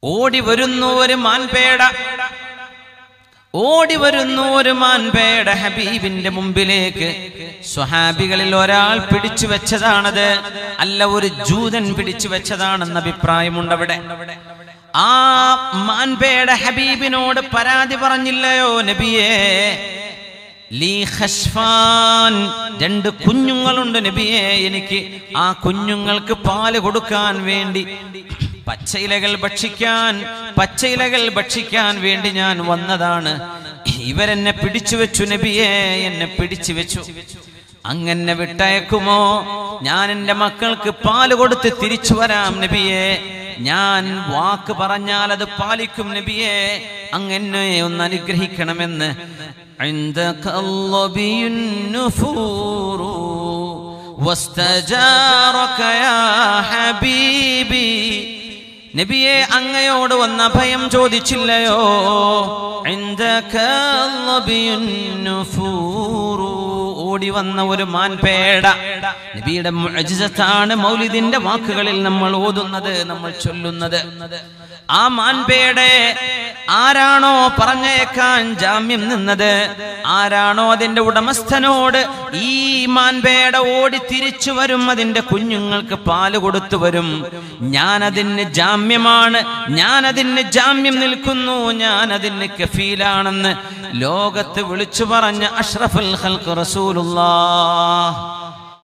ഓടി വരുന്നു ഒരു മാൻപേട, ഓടി വരുന്നു ഒരു മാൻപേട ഹബീബിന്റെ മുമ്പിലേക്ക്. സ്വഹാബികളിൽ ഒരാൾ പിടിച്ചു വെച്ചതാണത്, അല്ല ഒരു ജൂതൻ പിടിച്ചു വെച്ചതാണെന്ന അഭിപ്രായമുണ്ട് അവിടെ. ആ മാൻപേട ഹബീബിനോട് പരാതി പറഞ്ഞില്ലയോ നബിയേ, ലീ ഖശ്ഫാൻ, 2 കുഞ്ഞുങ്ങളുണ്ട് നബിയേ, എനിക്ക് ആ കുഞ്ഞുങ്ങൾക്ക് പാല് കൊടുക്കാൻ വേണ്ടി പച്ചയിലകൾ ഭക്ഷിക്കാൻ വേണ്ടി ഞാൻ വന്നതാണ്. ഇവരെന്നെ പിടിച്ചു വെച്ചു നബിയേ, എന്നെ പിടിച്ചു വെച്ചു. അങ്ങനെ വിട്ടയക്കുമോ? ഞാൻ എൻ്റെ മക്കൾക്ക് പാല് കൊടുത്ത് തിരിച്ചു വരാം നബിയേ, ഞാൻ വാക്ക് പറഞ്ഞാൽ അത് പാലിക്കും നബിയേ, അങ്ങനെ ഒന്ന് അനുഗ്രഹിക്കണമെന്ന്. നബിയെ അങ്ങയോട് വന്ന ഭയം ചോദിച്ചില്ലയോ? ഓടി വന്ന ഒരു മാൻപേട. നബിയുടെ മുഅ്ജിസത്താണ് മൗലിദിന്റെ വാക്കുകളിൽ നമ്മൾ ഓതുന്നത്, നമ്മൾ ചൊല്ലുന്നത്. ആ മാൻപേടെ ആരാണോ പറഞ്ഞേക്കാൻ ജാമ്യം നിന്നത്, ആരാണോ അതിന്റെ ഉടമസ്ഥനോട് ഈ മാൻപേട ഓടി തിരിച്ചു വരും, അതിന്റെ കുഞ്ഞുങ്ങൾക്ക് പാല് കൊടുത്തു വരും, ഞാനതിന് ജാമ്യമാണ്, ഞാനതിന് ജാമ്യം നിൽക്കുന്നു, ഞാനതിന് കഫീലാണെന്ന് ലോകത്ത് വിളിച്ചു പറഞ്ഞ അഷ്റഫുൽ ഖൽഖ് റസൂലുള്ളാഹ്